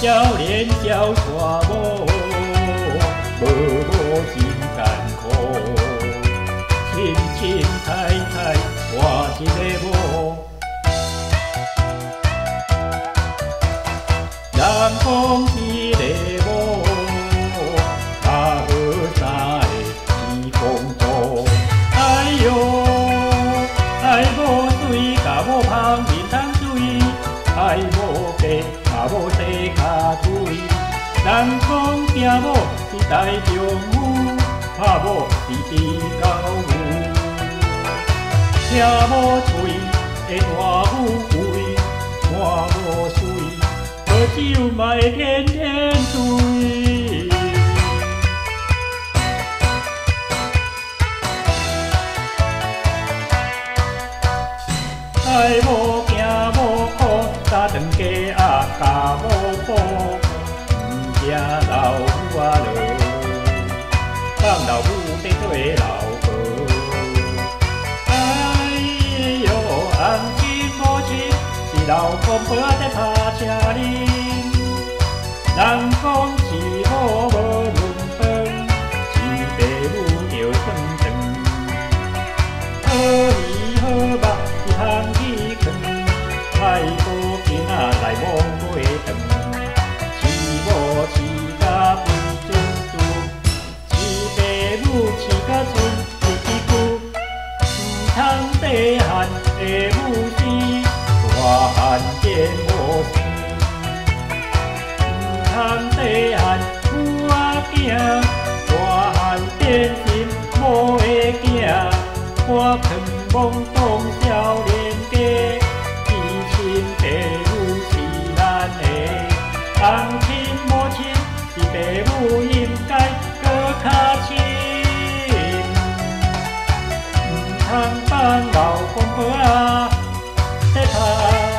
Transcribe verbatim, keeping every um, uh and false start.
少年少娶某，无某真艰苦，清清采采换一个某。人讲一个某，较好三个是公主。哎哟，爱某水，甲某芳面通水，爱某白，甲某细骹腿。人讲惊某是大丈夫，怕某是比较牛。听某嘴会大富贵，看某水。喝酒嘛会天天醉，爱某惊某苦，早顿鸡鸭甲某补，毋惊老母啊落，放老母在做老婆。哎哟，红亲母亲是老公婆在拍车哩。人讲是某无论饭，是爸母着算长。好鱼好肉是通去囥，歹好囡仔来往过长。饲某饲甲肥嘟嘟，饲爸母饲甲剩一支骨。毋通细汉的母生，大汉变无生。通细汉有仔囝，大汉变心某的囝。我劝懵懂少年家，至亲爸母是咱的，红亲母亲是爸母应该搁较亲。毋通放老公婆仔在拍。